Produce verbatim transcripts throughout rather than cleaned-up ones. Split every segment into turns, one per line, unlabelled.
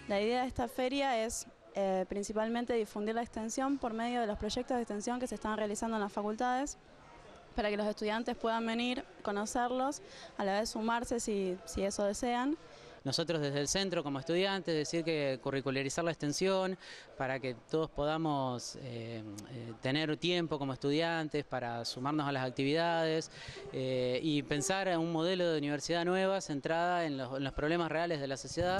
La idea de esta feria es eh, principalmente difundir la extensión por medio de los proyectos de extensión que se están realizando en las facultades, para que los estudiantes puedan venir, conocerlos, a la vez sumarse si, si eso desean.
Nosotros desde el centro como estudiantes decir que curricularizar la extensión para que todos podamos eh, eh, tener tiempo como estudiantes para sumarnos a las actividades eh, y pensar en un modelo de universidad nueva centrada en los, en los problemas reales de la sociedad.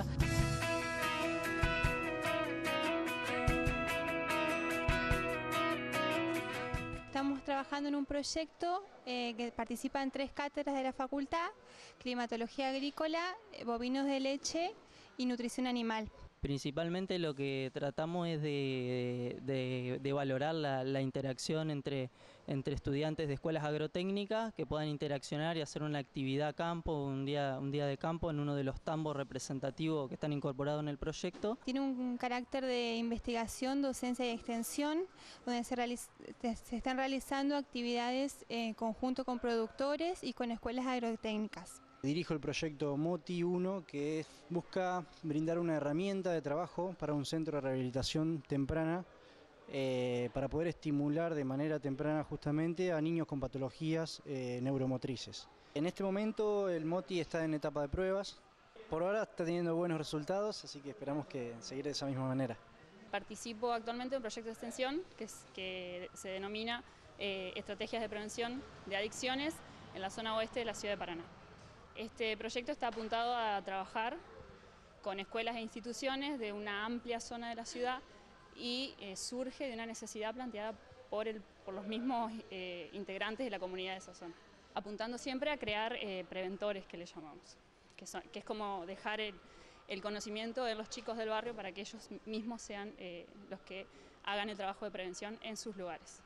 Estamos trabajando en un proyecto eh, que participan tres cátedras de la facultad: climatología agrícola, bovinos de leche y nutrición animal.
Principalmente lo que tratamos es de, de, de valorar la, la interacción entre, entre estudiantes de escuelas agrotécnicas que puedan interaccionar y hacer una actividad a campo, un día, un día de campo en uno de los tambos representativos que están incorporados en el proyecto.
Tiene un carácter de investigación, docencia y extensión, donde se, realiz, se están realizando actividades en conjunto con productores y con escuelas agrotécnicas.
Dirijo el proyecto MOTI uno, que busca brindar una herramienta de trabajo para un centro de rehabilitación temprana eh, para poder estimular de manera temprana justamente a niños con patologías eh, neuromotrices. En este momento el MOTI está en etapa de pruebas. Por ahora está teniendo buenos resultados, así que esperamos que seguir de esa misma manera.
Participo actualmente en un proyecto de extensión que, es, que se denomina eh, Estrategias de Prevención de Adicciones en la zona oeste de la ciudad de Paraná. Este proyecto está apuntado a trabajar con escuelas e instituciones de una amplia zona de la ciudad y eh, surge de una necesidad planteada por, el, por los mismos eh, integrantes de la comunidad de esa zona, apuntando siempre a crear eh, preventores, que le llamamos, que, son, que es como dejar el, el conocimiento de los chicos del barrio para que ellos mismos sean eh, los que hagan el trabajo de prevención en sus lugares.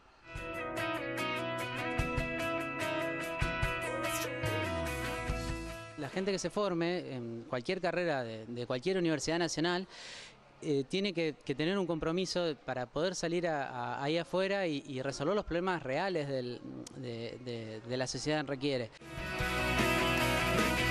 La gente que se forme en cualquier carrera de, de cualquier universidad nacional eh, tiene que, que tener un compromiso para poder salir a, a, ahí afuera y, y resolver los problemas reales del, de, de, de la sociedad requiere.